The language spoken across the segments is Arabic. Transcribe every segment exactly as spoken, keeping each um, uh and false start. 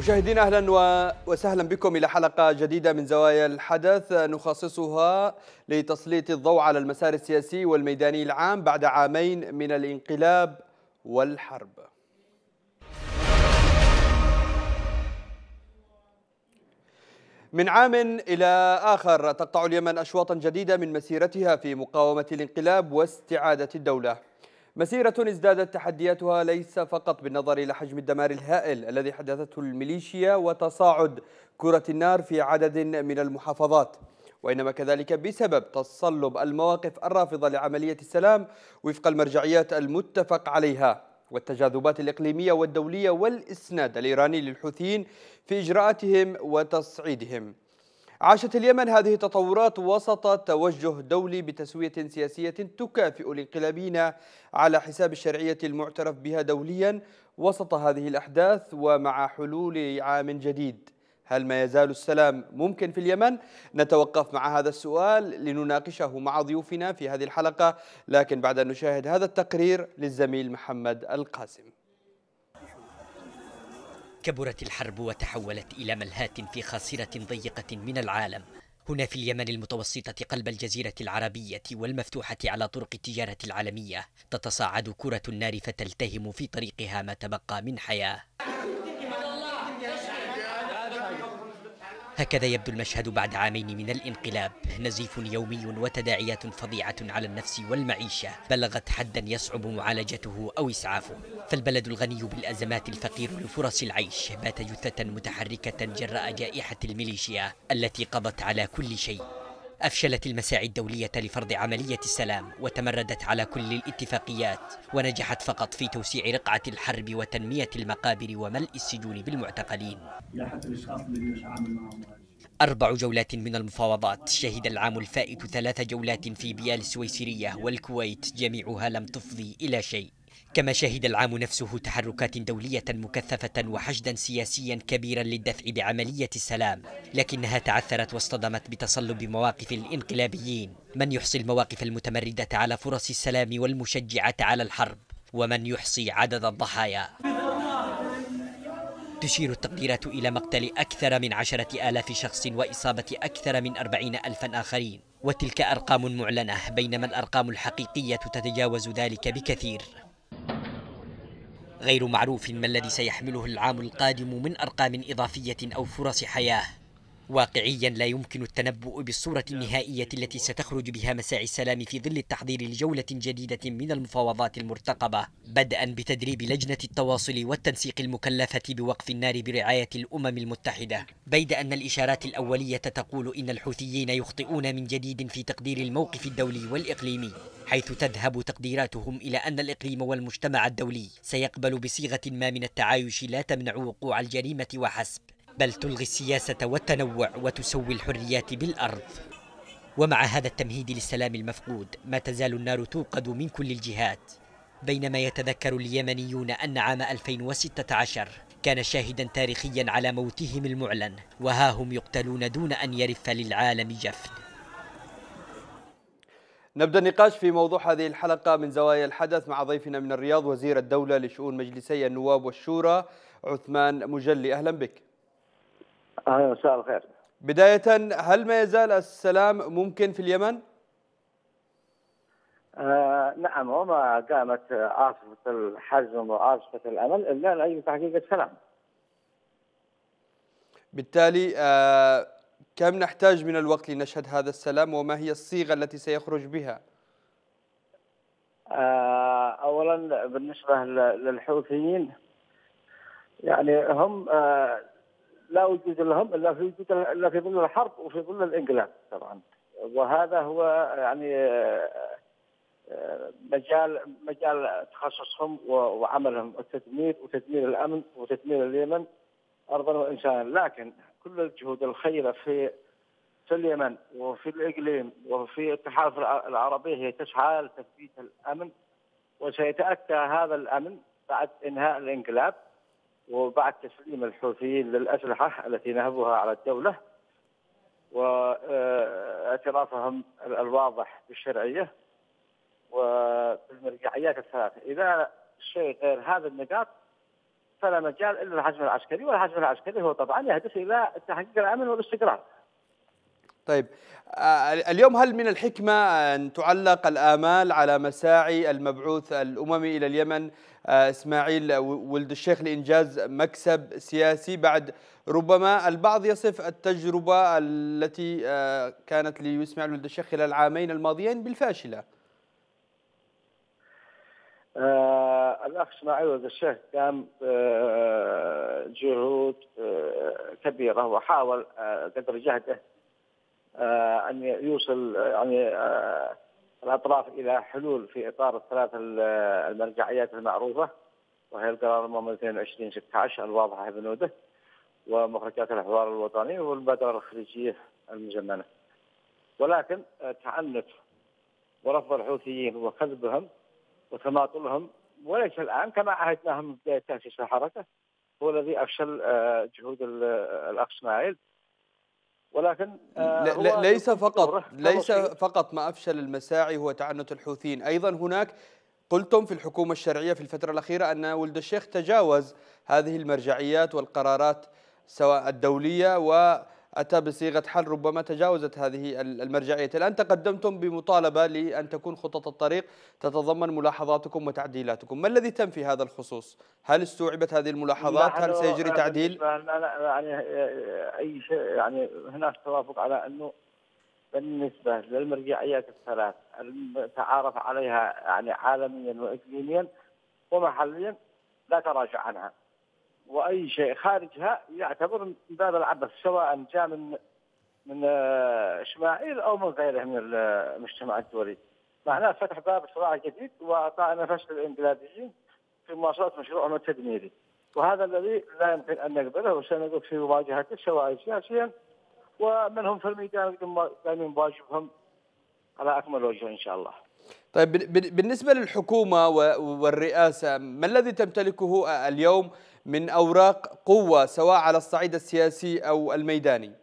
مشاهدينا أهلا وسهلا بكم إلى حلقة جديدة من زوايا الحدث نخصصها لتسليط الضوء على المسار السياسي والميداني العام بعد عامين من الانقلاب والحرب. من عام إلى آخر تقطع اليمن أشواطا جديدة من مسيرتها في مقاومة الانقلاب واستعادة الدولة. مسيرة ازدادت تحدياتها ليس فقط بالنظر إلى حجم الدمار الهائل الذي حدثته الميليشيا وتصاعد كرة النار في عدد من المحافظات، وإنما كذلك بسبب تصلب المواقف الرافضة لعملية السلام وفق المرجعيات المتفق عليها والتجاذبات الإقليمية والدولية والإسناد الإيراني للحوثيين في إجراءاتهم وتصعيدهم. عاشت اليمن هذه التطورات وسط توجه دولي بتسوية سياسية تكافئ الانقلابيين على حساب الشرعية المعترف بها دوليا. وسط هذه الأحداث ومع حلول عام جديد، هل ما يزال السلام ممكن في اليمن؟ نتوقف مع هذا السؤال لنناقشه مع ضيوفنا في هذه الحلقة، لكن بعد أن نشاهد هذا التقرير للزميل محمد القاسم. كبرت الحرب وتحولت إلى ملهاة في خاصرة ضيقة من العالم. هنا في اليمن المتوسطة قلب الجزيرة العربية والمفتوحة على طرق التجارة العالمية تتصاعد كرة النار فتلتهم في طريقها ما تبقى من حياة. هكذا يبدو المشهد بعد عامين من الانقلاب، نزيف يومي وتداعيات فظيعة على النفس والمعيشة بلغت حدا يصعب معالجته أو إسعافه. فالبلد الغني بالأزمات الفقير لفرص العيش بات جثة متحركة جراء جائحة الميليشيا التي قضت على كل شيء. أفشلت المساعي الدولية لفرض عملية السلام وتمردت على كل الاتفاقيات، ونجحت فقط في توسيع رقعة الحرب وتنمية المقابر وملء السجون بالمعتقلين. أربع جولات من المفاوضات، شهد العام الفائت ثلاث جولات في بيال السويسرية والكويت، جميعها لم تفضي إلى شيء. كما شهد العام نفسه تحركات دولية مكثفة وحشدا سياسيا كبيرا للدفع بعملية السلام، لكنها تعثرت واصطدمت بتصلب مواقف الانقلابيين، من يحصي المواقف المتمردة على فرص السلام والمشجعة على الحرب، ومن يحصي عدد الضحايا. تشير التقديرات إلى مقتل أكثر من عشرة آلاف شخص وإصابة أكثر من أربعين ألفا آخرين، وتلك أرقام معلنة، بينما الأرقام الحقيقية تتجاوز ذلك بكثير. غير معروف ما الذي سيحمله العام القادم من أرقام إضافية أو فرص حياة. واقعيا لا يمكن التنبؤ بالصورة النهائية التي ستخرج بها مساعي السلام في ظل التحضير لجولة جديدة من المفاوضات المرتقبة، بدءا بتدريب لجنة التواصل والتنسيق المكلفة بوقف النار برعاية الأمم المتحدة، بيد أن الإشارات الأولية تقول إن الحوثيين يخطئون من جديد في تقدير الموقف الدولي والإقليمي، حيث تذهب تقديراتهم إلى أن الإقليم والمجتمع الدولي سيقبل بصيغة ما من التعايش لا تمنع وقوع الجريمة وحسب، بل تلغي السياسة والتنوع وتسوي الحريات بالأرض. ومع هذا التمهيد للسلام المفقود، ما تزال النار توقد من كل الجهات، بينما يتذكر اليمنيون أن عام ألفين وستة عشر كان شاهدا تاريخيا على موتهم المعلن، وها هم يقتلون دون أن يرف للعالم جفن. نبدأ النقاش في موضوع هذه الحلقة من زوايا الحدث مع ضيفنا من الرياض وزير الدولة لشؤون مجلسي النواب والشورى عثمان مجلي. أهلا بك. أهلا مساء الخير. بداية، هل ما يزال السلام ممكن في اليمن؟ آه نعم، وما قامت عاصفة الحزم وعاصفة الأمل إلا لأجل تحقيق السلام. بالتالي آه كم نحتاج من الوقت لنشهد هذا السلام، وما هي الصيغة التي سيخرج بها؟ آه أولا بالنسبة للحوثيين، يعني هم آه لا وجود لهم إلا في وجود إلا في ظل الحرب وفي ظل الانقلاب طبعا، وهذا هو يعني آه مجال مجال تخصصهم وعملهم، التدمير وتدمير الامن وتدمير اليمن ارضا وانسانا. لكن كل الجهود الخيره في في اليمن وفي الاقليم وفي التحالف العربي هي تسعى لتثبيت الامن، وسيتاتى هذا الامن بعد انهاء الانقلاب وبعد تسليم الحوثيين للاسلحه التي نهبوها على الدوله واعترافهم الواضح بالشرعيه وبالمرجعيات الثلاثة. إذا شيء غير هذه النقاط فلا مجال الا الحزم العسكري، والحزم العسكري هو طبعا يهدف الى تحقيق الامن والاستقرار. طيب، آه، اليوم هل من الحكمة أن تعلق الآمال على مساعي المبعوث الأممي إلى اليمن آه، إسماعيل ولد الشيخ لإنجاز مكسب سياسي، بعد ربما البعض يصف التجربة التي آه، كانت لإسماعيل ولد الشيخ خلال العامين الماضيين بالفاشلة؟ آه الأخ إسماعيل ولد الشيخ قام آه جهود آه كبيرة، وحاول آه قدر جهده آه أن يوصل يعني آه الأطراف إلى حلول في إطار الثلاث المرجعيات المعروفة، وهي القرار الأممي اثنين وعشرين ستة عشر الواضحة بنوده، ومخرجات الحوار الوطني، والمبادرة الخليجية المزمنة. ولكن آه تعنت ورفض الحوثيين وكذبهم وتماطلهم، وليس الآن كما عهدناهم من بداية تأسيس الحركة، هو الذي أفشل جهود الأخ إسماعيل. ولكن هو ليس فقط ليس كمصير. فقط ما أفشل المساعي هو تعنت الحوثيين، أيضا هناك قلتم في الحكومة الشرعية في الفترة الأخيرة أن ولد الشيخ تجاوز هذه المرجعيات والقرارات سواء الدولية وأتى بصيغة حل ربما تجاوزت هذه المرجعيات. الآن تقدمتم بمطالبة لأن تكون خطط الطريق تتضمن ملاحظاتكم وتعديلاتكم، ما الذي تم في هذا الخصوص؟ هل استوعبت هذه الملاحظات؟ هل سيجري تعديل؟ يعني أي شيء، يعني هناك توافق على أنه بالنسبة للمرجعيات الثلاث المتعارف عليها يعني عالميا وإقليميا ومحليا لا تراجع عنها، وأي شيء خارجها يعتبر من باب العبث، سواء جاء من من إسماعيل أو من غيره من المجتمع الدولي. معناه فتح باب صراع جديد وأعطاء نفس للإنقلابيين في مواصلة مشروعهم التدميري، وهذا الذي لا يمكن أن نقبله، وسنقف في مواجهته سواء سياسيا ومنهم في الميدان قايمين بواجبهم على أكمل وجه إن شاء الله. طيب، بالنسبة للحكومة والرئاسة، ما الذي تمتلكه اليوم من أوراق قوة سواء على الصعيد السياسي أو الميداني؟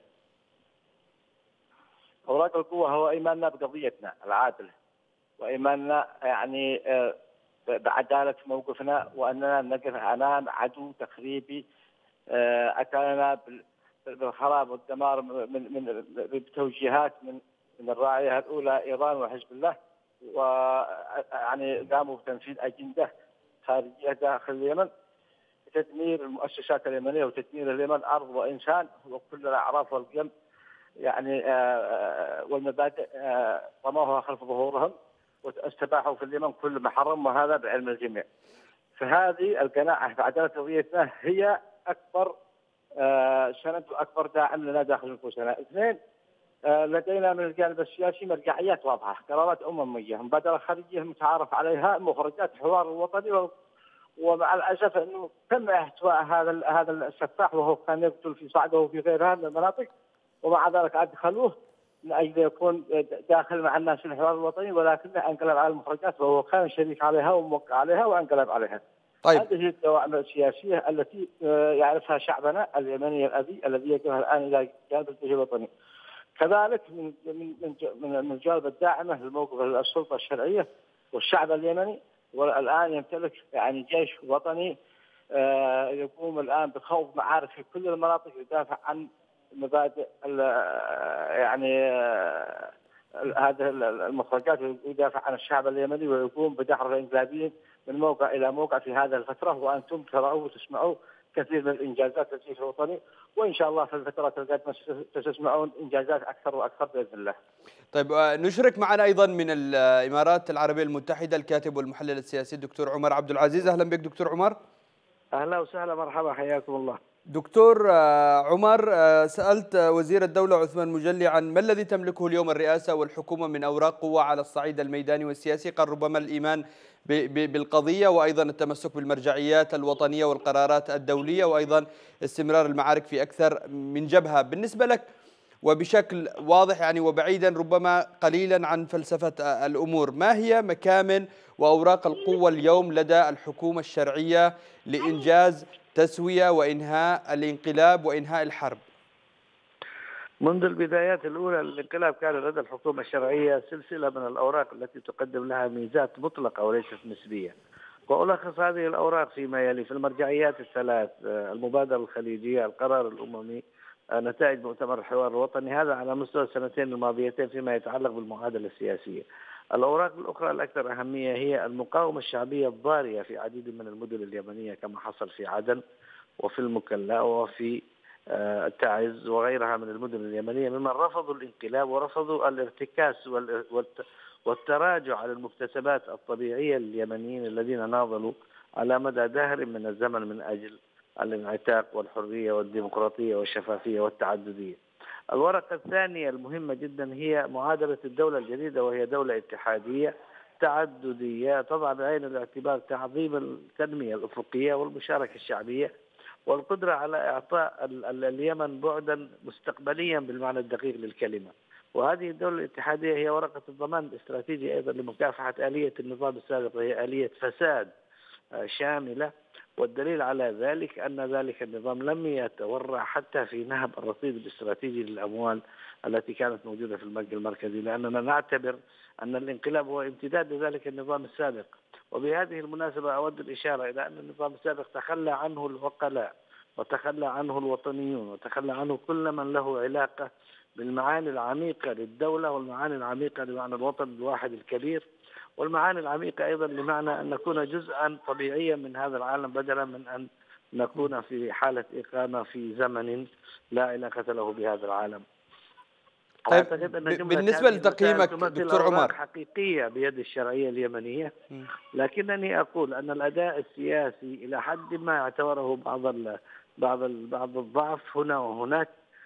أوراق القوة هو إيماننا بقضيتنا العادلة، وإيماننا يعني بعدالة موقفنا، وأننا نقف أمام عدو تخريبي أتى لنا بالخراب والدمار من من بتوجيهات من من الراعية الأولى إيران وحزب الله، ويعني قاموا بتنفيذ أجندة خارجية داخل اليمن لتدمير المؤسسات اليمنية وتدمير اليمن أرض وإنسان وكل الأعراف والقيم يعني والمبادئ رموها خلف ظهورهم، واستباحوا في اليمن كل محرم، وهذا بعلم الجميع. فهذه القناعة بعدالة قضيتنا هي أكبر سند وأكبر داعم لنا داخل نفوسنا. اثنين، لدينا من الجانب السياسي مرجعيات واضحة، قرارات أممية، مبادرة خارجية متعارف عليها، مخرجات الحوار الوطني، ومع الأسف أنه تم احتواء هذا هذا السفاح وهو كان يقتل في صعده وفي غيرها من المناطق، ومع ذلك أدخلوه من أجل يكون داخل مع الناس في الحوار الوطني، ولكنه انقلب على المخرجات وهو كان شريك عليها وموقع عليها وانقلب عليها. طيب. هذه الدواعم السياسية التي يعرفها شعبنا اليمني الأبي الذي يجهل الآن إلى جانب الجيش الوطني. كذلك من من من من الجانب الداعمة للموقف السلطة الشرعية والشعب اليمني، والآن يمتلك يعني جيش وطني يقوم الآن بخوض معارك في كل المناطق يدافع عن مبادئ يعني هذه المخرجات، ويدافع عن الشعب اليمني، ويقوم بدحر الانقلابيين من موقع الى موقع في هذه الفتره. وانتم تروا وتسمعوا كثير من الانجازات للجيش الوطني، وان شاء الله في الفترات القادمه ستسمعون انجازات اكثر واكثر باذن الله. طيب، نشرك معنا ايضا من الامارات العربيه المتحده الكاتب والمحلل السياسي الدكتور عمر عبد العزيز. اهلا بك دكتور عمر. اهلا وسهلا، مرحبا، حياكم الله. دكتور عمر، سألت وزير الدولة عثمان مجلي عن ما الذي تملكه اليوم الرئاسة والحكومة من أوراق قوة على الصعيد الميداني والسياسي. قال ربما الإيمان بالقضية، وأيضا التمسك بالمرجعيات الوطنية والقرارات الدولية، وأيضا استمرار المعارك في أكثر من جبهة. بالنسبة لك وبشكل واضح يعني وبعيدا ربما قليلا عن فلسفة الأمور، ما هي مكامن وأوراق القوة اليوم لدى الحكومة الشرعية لإنجاز تسوية وإنهاء الانقلاب وإنهاء الحرب؟ منذ البدايات الأولى للانقلاب كان لدى الحكومة الشرعية سلسلة من الأوراق التي تقدم لها ميزات مطلقة وليست نسبية. وألخص هذه الأوراق فيما يلي: في المرجعيات الثلاث، المبادرة الخليجية، القرار الأممي، نتائج مؤتمر الحوار الوطني، هذا على مستوى السنتين الماضيتين فيما يتعلق بالمعادلة السياسية. الأوراق الأخرى الأكثر أهمية هي المقاومة الشعبية الضارية في عديد من المدن اليمنية كما حصل في عدن وفي المكلا وفي تعز وغيرها من المدن اليمنية، ممن رفضوا الانقلاب ورفضوا الارتكاس والتراجع على المكتسبات الطبيعية لليمنيين الذين ناضلوا على مدى دهر من الزمن من أجل الانعتاق والحرية والديمقراطية والشفافية والتعددية. الورقة الثانية المهمة جدا هي معادلة الدولة الجديدة، وهي دولة اتحادية تعددية تضع بعين الاعتبار تعظيم التنمية الأفقية والمشاركة الشعبية والقدرة على إعطاء اليمن بعدا مستقبليا بالمعنى الدقيق للكلمة. وهذه الدولة الاتحادية هي ورقة الضمان الاستراتيجي أيضا لمكافحة آلية النظام السابق، وهي آلية فساد شاملة. والدليل على ذلك أن ذلك النظام لم يتورع حتى في نهب الرصيد الاستراتيجي للأموال التي كانت موجودة في البنك المركزي، لأننا نعتبر أن الانقلاب هو امتداد لذلك النظام السابق. وبهذه المناسبة أود الإشارة إلى أن النظام السابق تخلى عنه العقلاء وتخلى عنه الوطنيون وتخلى عنه كل من له علاقة بالمعاني العميقة للدولة والمعاني العميقة لمعنى الوطن الواحد الكبير، والمعاني العميقة أيضا لمعنى أن نكون جزءا طبيعيا من هذا العالم بدلا من أن نكون في حالة إقامة في زمن لا علاقة له بهذا العالم. طيب بالنسبة لتقييمك دكتور عمر، حقيقية بيد الشرعية اليمنية، لكنني أقول أن الأداء السياسي إلى حد ما يعتبره بعض بعض بعض الضعف هنا وهناك،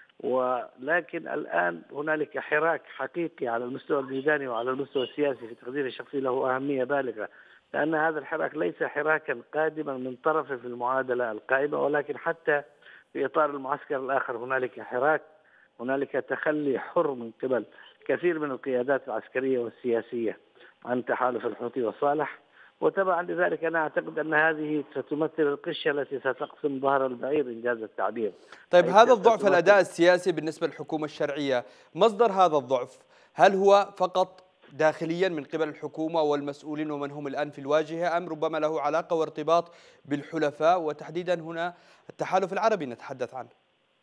ولكن الآن هنالك حراك حقيقي على المستوى الميداني وعلى المستوى السياسي في تقديري الشخصي له أهمية بالغة، لأن هذا الحراك ليس حراكا قادما من طرف في المعادلة القائمة، ولكن حتى في إطار المعسكر الآخر هنالك حراك، هنالك تخلي حر من قبل كثير من القيادات العسكرية والسياسية عن تحالف الحوثي وصالح. وتبعا لذلك أنا أعتقد أن هذه ستمثل القشة التي ستقسم ظهر البعير إنجاز التعبير. طيب هذا الضعف الأداء السياسي بالنسبة للحكومة الشرعية، مصدر هذا الضعف هل هو فقط داخليا من قبل الحكومة والمسؤولين ومن هم الآن في الواجهة، أم ربما له علاقة وارتباط بالحلفاء وتحديدا هنا التحالف العربي نتحدث عنه؟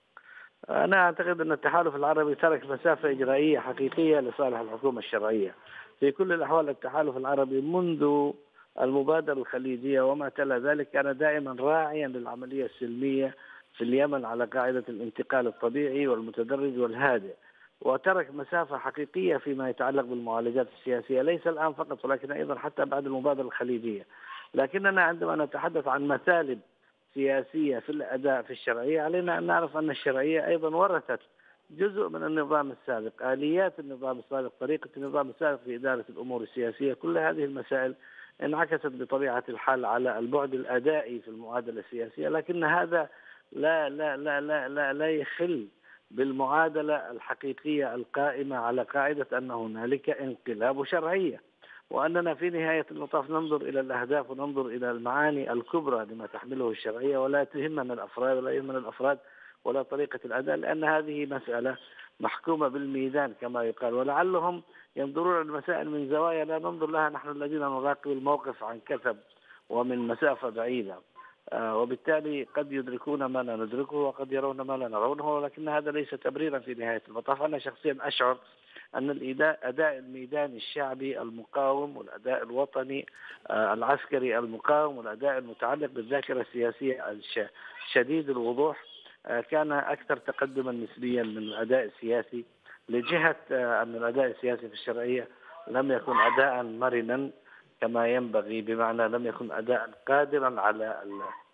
أنا أعتقد أن التحالف العربي ترك مسافة إجرائية حقيقية لصالح الحكومة الشرعية. في كل الأحوال التحالف العربي منذ المبادرة الخليجية وما تلا ذلك كان دائما راعيا للعملية السلمية في اليمن على قاعدة الانتقال الطبيعي والمتدرج والهادئ، وترك مسافة حقيقية فيما يتعلق بالمعالجات السياسية، ليس الآن فقط ولكن أيضا حتى بعد المبادرة الخليجية. لكننا عندما نتحدث عن مثالب سياسية في الأداء في الشرعية، علينا أن نعرف أن الشرعية أيضا ورثت جزء من النظام السابق، آليات النظام السابق، طريقة النظام السابق في إدارة الأمور السياسية. كل هذه المسائل انعكست بطبيعة الحال على البعد الأدائي في المعادلة السياسية، لكن هذا لا لا لا لا لا, لا يخل بالمعادلة الحقيقية القائمة على قاعدة أن هنالك انقلاب وشرعية، وأننا في نهاية المطاف ننظر إلى الأهداف وننظر إلى المعاني الكبرى لما تحمله الشرعية، ولا تهمنا الأفراد ولا يهمنا الأفراد ولا طريقة الأداء، لأن هذه مسألة محكومة بالميدان كما يقال، ولعلهم ينظرون المسائل من زوايا لا ننظر لها نحن الذين نراقب الموقف عن كثب ومن مسافة بعيدة، آه وبالتالي قد يدركون ما لا ندركه وقد يرون ما لا نرونه، ولكن هذا ليس تبريرا في نهاية المطاف. أنا شخصيا أشعر أن الأداء الميداني الشعبي المقاوم والأداء الوطني آه العسكري المقاوم والأداء المتعلق بالذاكرة السياسية شديد الوضوح آه كان أكثر تقدما نسبيا من الأداء السياسي، لجهة آه أن الأداء السياسي في الشرعية لم يكن أداء مرنا كما ينبغي، بمعنى لم يكن أداء قادرا على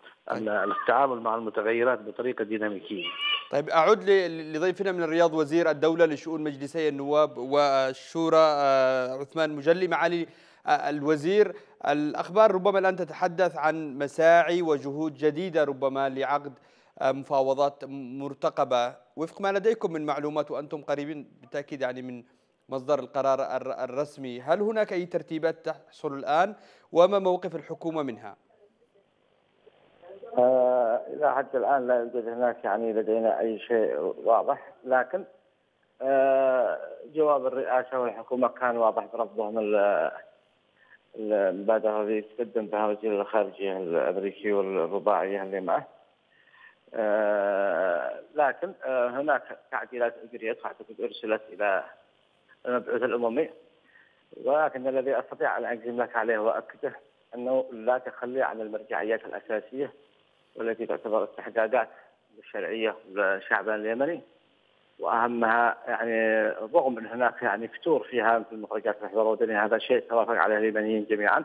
التعامل مع المتغيرات بطريقة ديناميكية. طيب أعود لضيفنا من الرياض وزير الدولة لشؤون مجلسي النواب والشورى عثمان مجلي. معالي الوزير، الأخبار ربما الآن تتحدث عن مساعي وجهود جديدة ربما لعقد مفاوضات مرتقبة وفق ما لديكم من معلومات وأنتم قريبين بالتأكيد يعني من مصدر القرار الرسمي. هل هناك أي ترتيبات تحصل الآن وما موقف الحكومة منها؟ آه إلى حد الآن لا يوجد هناك يعني لدينا أي شيء واضح، لكن آه جواب الرئاسة والحكومة كان واضح برفضهم المبادرة التي تقدم بها وزير الخارجية الأمريكي والرباعية اللي معه. آه لكن آه هناك تعديلات أجريت أعتقد أرسلت إلى المبعوث الأممي، ولكن الذي أستطيع أن أجزم لك عليه وأكده أنه لا تخلي عن المرجعيات الأساسية والتي تعتبر استحقاقات الشرعية للشعب اليمني، وأهمها يعني رغم أن هناك يعني فتور فيها مثل مخرجات المحور الوطني، هذا الشيء توافق عليه اليمنيين جميعا،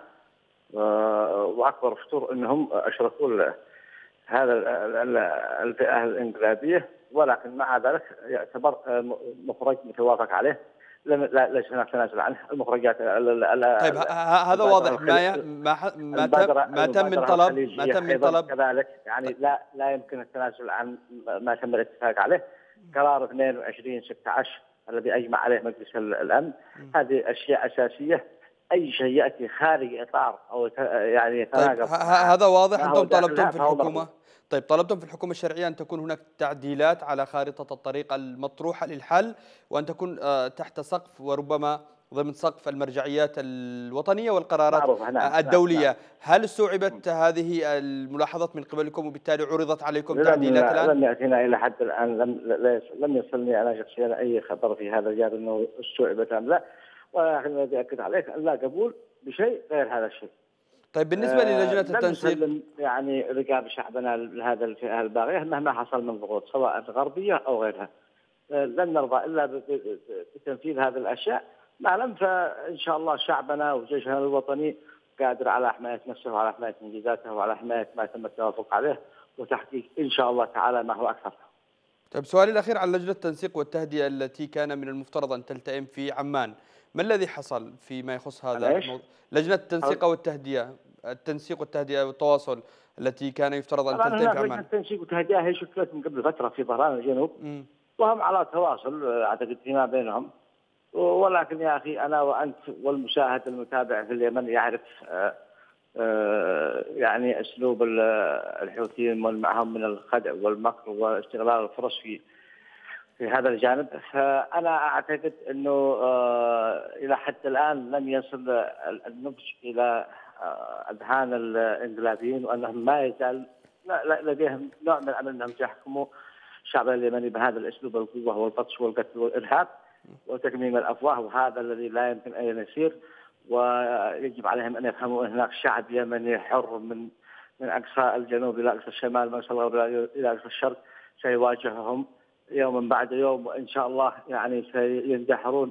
وأكبر فتور أنهم أشركوا هذا الفئة الانقلابية، ولكن مع ذلك يعتبر مخرج متوافق عليه، ليس هناك تنازل عنه. المخرجات طيب هذا واضح. ما ما ما تم ما تم من طلب ما تم من طلب كذلك يعني لا لا يمكن التنازل عن ما تم الاتفاق عليه. قرار اثنين وعشرين ستة عشر الذي اجمع عليه مجلس الامن، هذه اشياء اساسيه. اي شيء ياتي خارج اطار او يعني يتناقض. طيب هذا واضح. انتم طلبتم في الحكومه طيب طلبتم في الحكومة الشرعية أن تكون هناك تعديلات على خارطة الطريق المطروحة للحل، وأن تكون تحت سقف وربما ضمن سقف المرجعيات الوطنية والقرارات الدولية. نعم. هل استوعبت هذه الملاحظات من قبلكم وبالتالي عرضت عليكم تعديلات الآن؟ لم يأتينا إلى حد الآن، لم لم يصلني أنا شخصيا أي خبر في هذا الجانب أنه استوعبت أم لا، ولكن الذي أكد عليك أن لا قبول بشيء غير هذا الشيء. طيب بالنسبة للجنة التنسيق، يعني رقاب شعبنا لهذا الفئة الباغية مهما حصل من ضغوط سواء غربية أو غيرها، لن نرضى إلا بتنفيذ هذه الأشياء. ما لم فإن شاء الله شعبنا وجيشنا الوطني قادر على حماية نفسه وعلى حماية إنجازاته وعلى حماية ما تم التوافق عليه وتحقيق إن شاء الله تعالى ما هو أكثر. طيب سؤالي الأخير عن لجنة التنسيق والتهدئة التي كان من المفترض أن تلتئم في عمان، ما الذي حصل فيما يخص هذا الموضوع؟ لجنة التنسيق والتهدئة التنسيق والتهدئة والتواصل التي كان يفترض أن تلتئم في عمان. لجنة التنسيق والتهدئة هي شكلت من قبل فترة في ظهران الجنوب، م. وهم على تواصل أعتقد فيما بينهم، ولكن يا أخي أنا وأنت والمشاهد المتابع في اليمن يعرف آآ آآ يعني أسلوب الحوثيين والمعهم من الخدع والمكر واستغلال الفرص في في هذا الجانب. فأنا أعتقد أنه إلى حد الآن لم يصل النضج إلى أذهان الانقلابيين، وأنهم ما يزال لديهم نوع من الأمل أنهم يحكموا الشعب اليمني بهذا الأسلوب، القوة والبطش والقتل والإرهاب وتكميم الأفواه، وهذا الذي لا يمكن أن يسير. ويجب عليهم أن يفهموا أن هناك شعب يمني حر من من أقصى الجنوب إلى أقصى الشمال، من أقصى الغرب إلى أقصى الشرق، سيواجههم يوما بعد يوم، وإن شاء الله يعني سيندحرون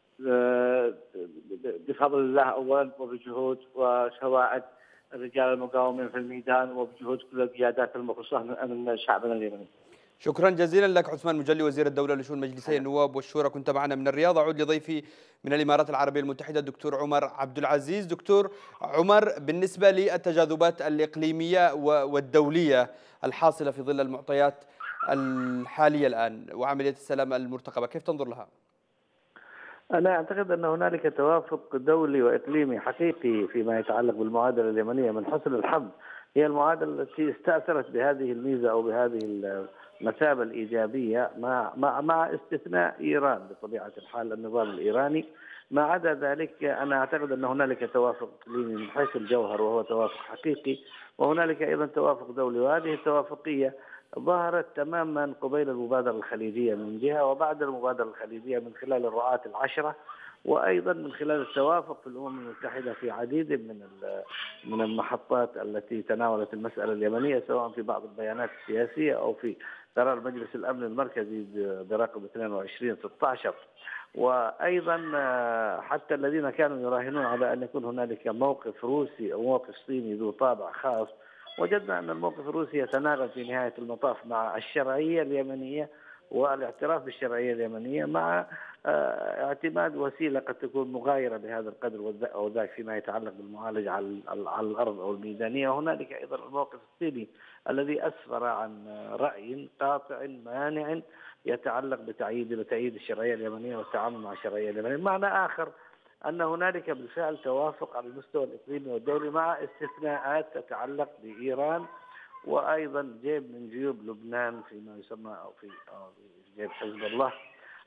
بفضل الله أولا وبجهود وسواعد الرجال المقاومين في الميدان وبجهود كل القيادات المخصصة من شعبنا اليمني. شكرا جزيلا لك عثمان مجلي وزير الدولة لشؤون مجلسي النواب والشورى، كنت معنا من الرياض. أعود لضيفي من الإمارات العربية المتحدة الدكتور عمر عبد العزيز. دكتور عمر، بالنسبة للتجاذبات الإقليمية والدولية الحاصلة في ظل المعطيات الحالية الآن وعملية السلام المرتقبة، كيف تنظر لها؟ أنا أعتقد أن هنالك توافق دولي وإقليمي حقيقي فيما يتعلق بالمعادلة اليمنية. من حسن الحظ هي المعادلة التي استأثرت بهذه الميزة أو بهذه المثابة الإيجابية مع مع مع استثناء إيران بطبيعة الحال، النظام الإيراني. ما عدا ذلك أنا أعتقد أن هنالك توافق إقليمي من حيث الجوهر وهو توافق حقيقي، وهنالك أيضا توافق دولي، وهذه التوافقية ظهرت تماما قبيل المبادرة الخليجية من جهة، وبعد المبادرة الخليجية من خلال الرعاة العشرة، وأيضا من خلال التوافق في الأمم المتحدة في عديد من من المحطات التي تناولت المسألة اليمنية، سواء في بعض البيانات السياسية أو في قرار مجلس الأمن المركزي برقم اثنين وعشرين ستة عشر. وأيضا حتى الذين كانوا يراهنون على أن يكون هنالك موقف روسي أو موقف صيني ذو طابع خاص، وجدنا أن الموقف الروسي يتناغم في نهاية المطاف مع الشرعية اليمنية والاعتراف بالشرعية اليمنية، مع اعتماد وسيلة قد تكون مغايرة بهذا القدر أو ذاك فيما يتعلق بالمعالجة على الأرض أو الميدانية. وهنالك أيضا الموقف الصيني الذي أسفر عن رأي قاطع مانع يتعلق بتأييد بتأييد الشرعية اليمنية والتعامل مع الشرعية اليمنية. معنى آخر أن هنالك بالفعل توافق على المستوى الإقليمي والدولي مع استثناءات تتعلق بإيران، وأيضا جيب من جيوب لبنان فيما يسمى أو في, أو في جيب حزب الله.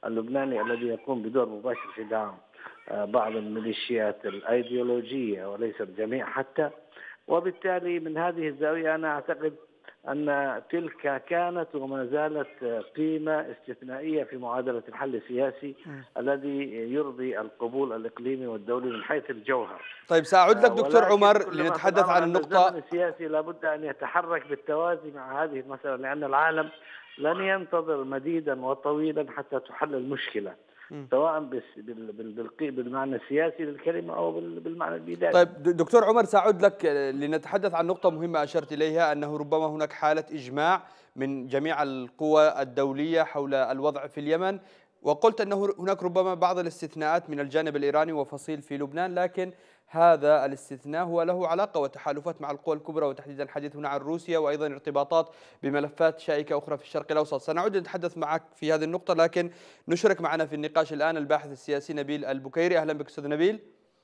اللبناني الذي يقوم بدور مباشر في دعم بعض الميليشيات الأيديولوجية وليس الجميع حتى. وبالتالي من هذه الزاوية أنا أعتقد أن تلك كانت وما زالت قيمة استثنائية في معادلة الحل السياسي الذي يرضي القبول الإقليمي والدولي من حيث الجوهر. طيب سأعود لك دكتور عمر لنتحدث عن النقطة. الزمن السياسي لابد أن يتحرك بالتوازي مع هذه المسألة، لأن العالم لن ينتظر مديدا وطويلا حتى تحل المشكلة، سواء بالمعنى السياسي للكلمة أو بالمعنى البدائي. طيب دكتور عمر سأعود لك لنتحدث عن نقطة مهمة أشرت إليها، أنه ربما هناك حالة إجماع من جميع القوى الدولية حول الوضع في اليمن، وقلت أنه هناك ربما بعض الاستثناءات من الجانب الإيراني وفصيل في لبنان، لكن هذا الاستثناء هو له علاقة وتحالفات مع القوى الكبرى، وتحديدا الحديث هنا عن روسيا، وأيضا ارتباطات بملفات شائكة أخرى في الشرق الأوسط. سنعود نتحدث معك في هذه النقطة، لكن نشرك معنا في النقاش الآن الباحث السياسي نبيل البكيري. أهلا بك أستاذ نبيل.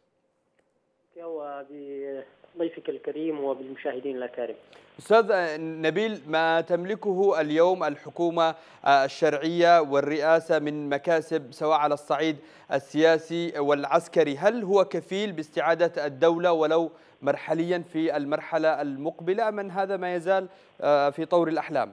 وبضيفك الكريم وبالمشاهدين الأكارم. أستاذ نبيل، ما تملكه اليوم الحكومة الشرعية والرئاسة من مكاسب سواء على الصعيد السياسي والعسكري، هل هو كفيل باستعادة الدولة ولو مرحليا في المرحلة المقبلة، من هذا ما يزال في طور الأحلام؟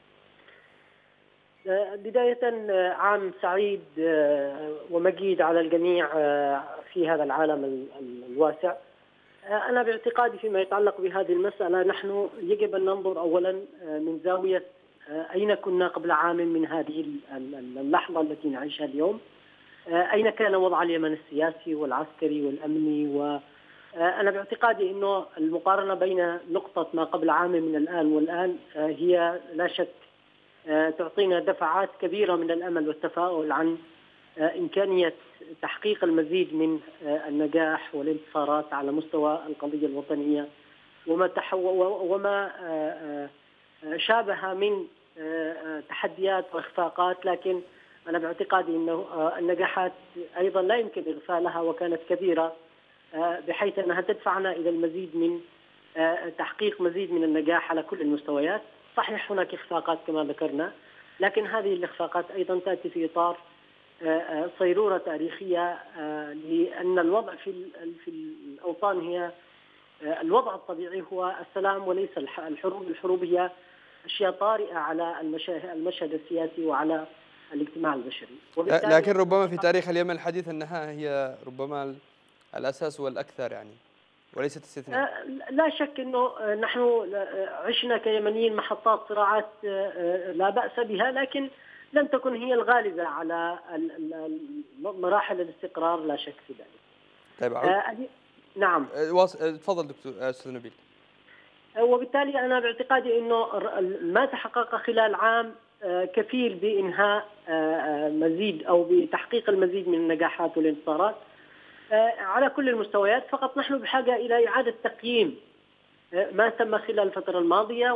بداية عام سعيد ومجيد على الجميع في هذا العالم الواسع. أنا باعتقادي فيما يتعلق بهذه المسألة، نحن يجب أن ننظر أولا من زاوية أين كنا قبل عام من هذه اللحظة التي نعيشها اليوم، أين كان وضع اليمن السياسي والعسكري والأمني. وأنا باعتقادي أنه المقارنة بين نقطة ما قبل عام من الآن والآن هي لا شك تعطينا دفعات كبيرة من الأمل والتفاؤل عن إمكانية تحقيق المزيد من النجاح والانتصارات على مستوى القضية الوطنية، وما وما شابه من تحديات واخفاقات. لكن أنا باعتقادي أنه النجاحات أيضا لا يمكن إغفالها، وكانت كبيرة بحيث أنها تدفعنا إلى المزيد من تحقيق مزيد من النجاح على كل المستويات. صحيح هناك إخفاقات كما ذكرنا، لكن هذه الإخفاقات أيضا تأتي في إطار صيرورة تاريخية، لأن الوضع في في الأوطان هي الوضع الطبيعي هو السلام وليس الحروب. الحروب هي أشياء طارئة على المشهد السياسي وعلى الاجتماع البشري. لكن ربما في تاريخ اليمن الحديث أنها هي ربما الأساس والأكثر يعني، وليست استثناء. لا شك أنه نحن عشنا كيمنيين محطات صراعات لا بأس بها، لكن لم تكن هي الغالبة على مراحل الاستقرار، لا شك في ذلك. طيب آه نعم تفضل دكتور أستاذ نبيل. وبالتالي أنا باعتقادي أنه ما تحقق خلال عام كفيل بإنهاء مزيد أو بتحقيق المزيد من النجاحات والانتصارات على كل المستويات. فقط نحن بحاجة إلى إعادة تقييم ما تم خلال الفترة الماضية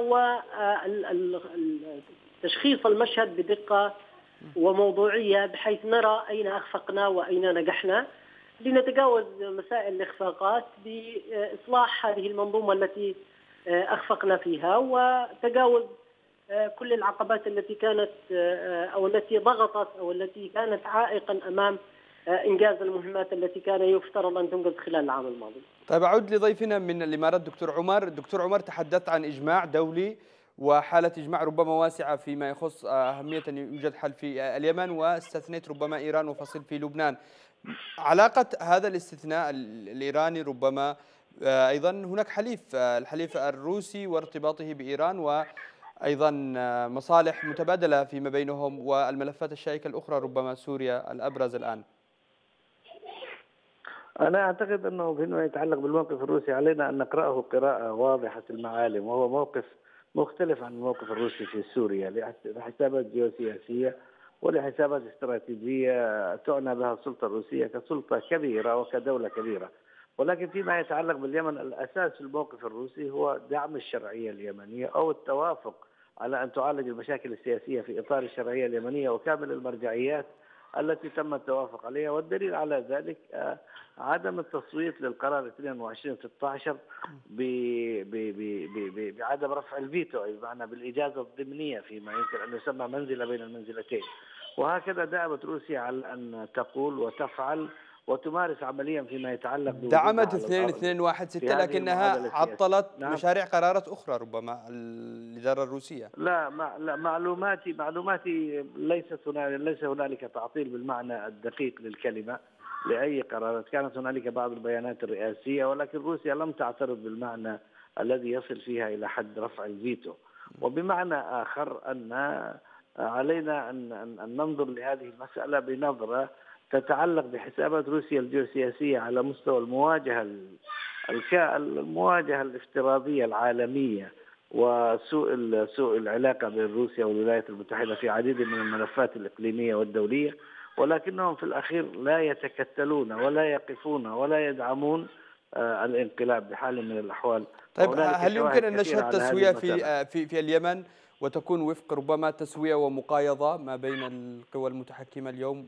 وتشخيص المشهد بدقة وموضوعية، بحيث نرى أين أخفقنا وأين نجحنا، لنتجاوز مسائل الإخفاقات بإصلاح هذه المنظومة التي أخفقنا فيها، وتجاوز كل العقبات التي كانت أو التي ضغطت أو التي كانت عائقا أمام إنجاز المهمات التي كان يفترض أن تنجز خلال العام الماضي. طيب أعود لضيفنا من الإمارات دكتور عمر. دكتور عمر، تحدثت عن إجماع دولي وحالة إجماع ربما واسعة فيما يخص أهمية أن يوجد حل في اليمن، واستثنيت ربما إيران وفصيل في لبنان. علاقة هذا الاستثناء الإيراني ربما أيضا هناك حليف الحليف الروسي وارتباطه بإيران، وأيضا مصالح متبادلة فيما بينهم، والملفات الشائكة الأخرى ربما سوريا الأبرز الآن. أنا أعتقد أنه فيما يتعلق بالموقف الروسي علينا أن نقرأه قراءة واضحة المعالم، وهو موقف مختلف عن الموقف الروسي في سوريا لحسابات جيوسياسية ولحسابات استراتيجية تعنى بها السلطة الروسية كسلطة كبيرة وكدولة كبيرة. ولكن فيما يتعلق باليمن، الأساس في الموقف الروسي هو دعم الشرعية اليمنية أو التوافق على أن تعالج المشاكل السياسية في إطار الشرعية اليمنية وكامل المرجعيات التي تم التوافق عليها. والدليل على ذلك عدم التصويت للقرار اثنين وعشرين ستة عشر بعدم رفع الفيتو، أي بمعنى بالإجازة الضمنية فيما يمكن أن يسمى منزلة بين المنزلتين. وهكذا دأبت روسيا على أن تقول وتفعل وتمارس عمليا فيما يتعلق دعمت اثنين اثنين واحد ستة لكنها عطلت نعم. مشاريع قرارات أخرى ربما الإدارة الروسية. لا, ما لا معلوماتي معلوماتي ليست هنالك ليس هنالك تعطيل بالمعنى الدقيق للكلمة لأي قرارات. كانت هنالك بعض البيانات الرئاسية ولكن روسيا لم تعترض بالمعنى الذي يصل فيها إلى حد رفع الفيتو. وبمعنى آخر أن علينا أن أن ننظر لهذه المسألة بنظرة تتعلق بحسابات روسيا الجيوسياسية على مستوى المواجهة المواجهة الافتراضية العالمية وسوء سوء العلاقة بين روسيا والولايات المتحدة في عديد من الملفات الإقليمية والدولية، ولكنهم في الأخير لا يتكتلون ولا يقفون ولا يدعمون الانقلاب بحال من الأحوال. طيب هل يمكن أن نشهد تسوية في في في اليمن وتكون وفق ربما تسوية ومقايضة ما بين القوى المتحكمة اليوم؟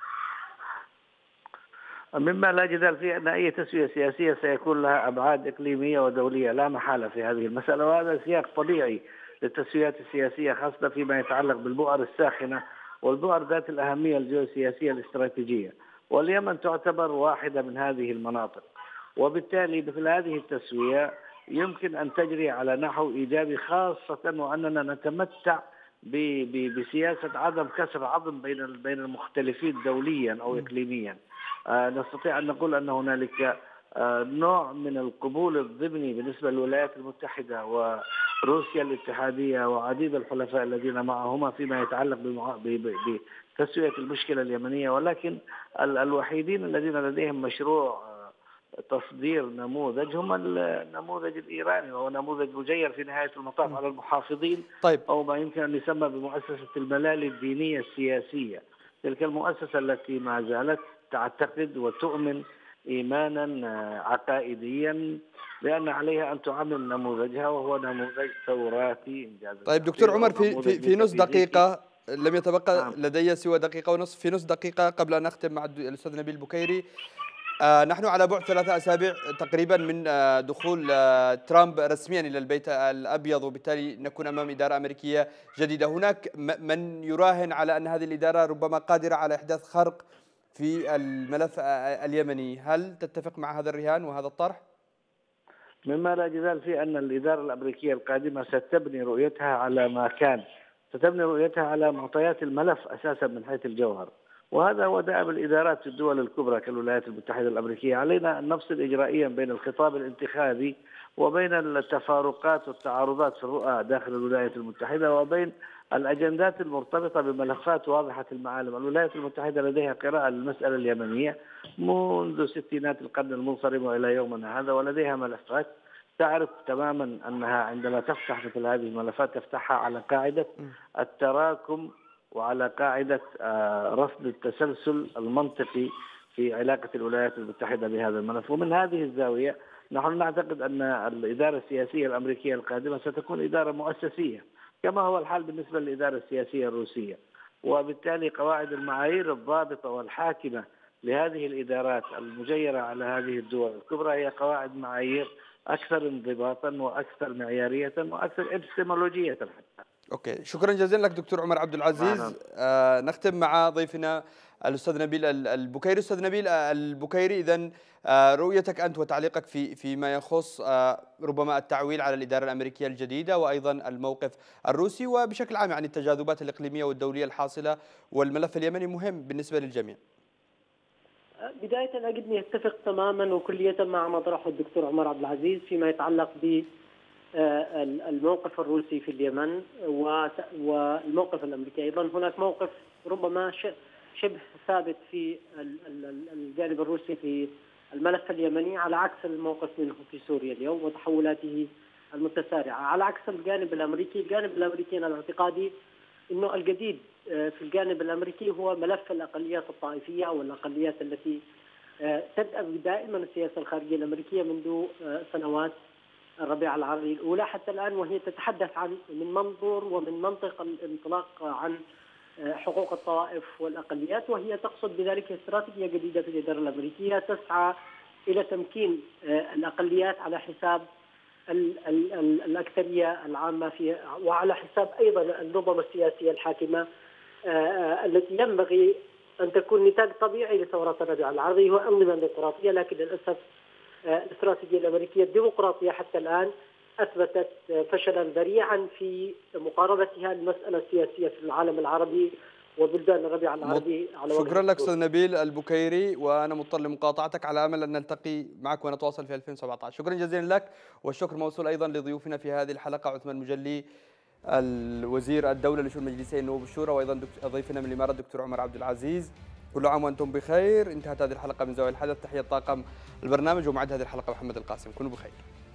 مما لا جدال فيه أن أي تسوية سياسية سيكون لها أبعاد إقليمية ودولية لا محالة في هذه المسألة، وهذا سياق طبيعي للتسويات السياسية خاصة فيما يتعلق بالبؤر الساخنة والبؤر ذات الأهمية الجيوسياسية الاستراتيجية، واليمن تعتبر واحدة من هذه المناطق. وبالتالي مثل هذه التسوية يمكن أن تجري على نحو إيجابي، خاصة وأننا نتمتع بسياسة عدم كسر عظم بين بين المختلفين دوليا أو إقليميا. آه نستطيع أن نقول أن هنالك آه نوع من القبول الضمني بالنسبة للولايات المتحدة وروسيا الاتحادية وعديد الحلفاء الذين معهما فيما يتعلق بتسوية المشكلة اليمنية، ولكن الوحيدين الذين لديهم مشروع تصدير نموذج هم النموذج الإيراني، وهو نموذج مجير في نهاية المطاف على المحافظين. طيب. أو ما يمكن أن يسمى بمؤسسة الملال الدينية السياسية، تلك المؤسسة التي ما زالت تعتقد وتؤمن إيمانا عقائديا بأن عليها أن تعمم نموذجها وهو نموذج ثوراتي إنجاز. طيب دكتور عمر، في في, في نص دقيقة لم يتبقى نعم. لدي سوى دقيقة ونصف، في نص دقيقة قبل أن أختم مع الأستاذ نبيل بكيري. آه نحن على بعد ثلاثة أسابيع تقريبا من آه دخول آه ترامب رسميا إلى البيت الأبيض، وبالتالي نكون أمام إدارة أمريكية جديدة. هناك من يراهن على أن هذه الإدارة ربما قادرة على إحداث خرق في الملف اليمني، هل تتفق مع هذا الرهان وهذا الطرح؟ مما لا جدال فيه أن الإدارة الأمريكية القادمة ستبني رؤيتها على ما كان، ستبني رؤيتها على معطيات الملف أساسا من حيث الجوهر، وهذا هو دأب الإدارات في الدول الكبرى كالولايات المتحدة الأمريكية. علينا أن نفصل إجرائيا بين الخطاب الانتخابي وبين التفارقات والتعارضات في الرؤى داخل الولايات المتحدة وبين الأجندات المرتبطة بملفات واضحة المعالم. الولايات المتحدة لديها قراءة للمسألة اليمنية منذ ستينات القرن المنصرم وإلى يومنا هذا، ولديها ملفات تعرف تماما أنها عندما تفتح مثل هذه الملفات تفتحها على قاعدة التراكم وعلى قاعدة رصد التسلسل المنطقي في علاقة الولايات المتحدة بهذا الملف. ومن هذه الزاوية نحن نعتقد أن الإدارة السياسية الأمريكية القادمة ستكون إدارة مؤسسية كما هو الحال بالنسبة للإدارة السياسية الروسية، وبالتالي قواعد المعايير الضابطة والحاكمة لهذه الإدارات المجيرة على هذه الدول الكبرى هي قواعد معايير أكثر انضباطا وأكثر معيارية وأكثر إبستمولوجية حتى. أوكي، شكرا جزيلا لك دكتور عمر عبد العزيز. آه نختم مع ضيفنا الأستاذ نبيل البكيري. أستاذ نبيل البكيري، إذن آه رؤيتك أنت وتعليقك في فيما يخص آه ربما التعويل على الإدارة الأمريكية الجديدة وأيضا الموقف الروسي وبشكل عام يعني التجاذبات الإقليمية والدولية الحاصلة، والملف اليمني مهم بالنسبة للجميع. بداية أجدني أتفق تماما وكلية مع ما طرحه الدكتور عمر عبد العزيز فيما يتعلق ب الموقف الروسي في اليمن والموقف الأمريكي أيضا. هناك موقف ربما شبه ثابت في الجانب الروسي في الملف اليمني على عكس الموقف منه في سوريا اليوم وتحولاته المتسارعة. على عكس الجانب الأمريكي، الجانب الأمريكي أنا اعتقادي أنه الجديد في الجانب الأمريكي هو ملف الأقليات الطائفية والأقليات التي تدأب دائما السياسة الخارجية الأمريكية منذ سنوات الربيع العربي الأولى حتى الآن، وهي تتحدث عن من منظور ومن منطق الانطلاق عن حقوق الطوائف والأقليات، وهي تقصد بذلك استراتيجية جديدة في الإدارة الأمريكية تسعى إلى تمكين الأقليات على حساب ال ال ال الأكثرية العامة في، وعلى حساب أيضا النظم السياسية الحاكمة التي ينبغي أن تكون نتاج طبيعي لثورات الربيع العربي هو أنظمة ديمقراطية، لكن للأسف الاستراتيجية الأمريكية الديمقراطية حتى الآن أثبتت فشلا ذريعا في مقاربتها المسألة السياسية في العالم العربي وبلدان الربيع العربي على وجه شكرا لك أستاذ نبيل البكيري، وأنا مضطر لمقاطعتك على أمل أن نلتقي معك ونتواصل في ألفين وسبعة عشر. شكرا جزيلا لك، والشكر موصول أيضا لضيوفنا في هذه الحلقة عثمان مجلي الوزير الدولة لشؤون مجلسي النواب والشورى، وأيضا ضيفنا من الإمارات الدكتور عمر عبد العزيز. كل عام وأنتم بخير. انتهت هذه الحلقة من زاوية الحدث. تحية طاقم البرنامج ومعد هذه الحلقة محمد القاسم. كونوا بخير.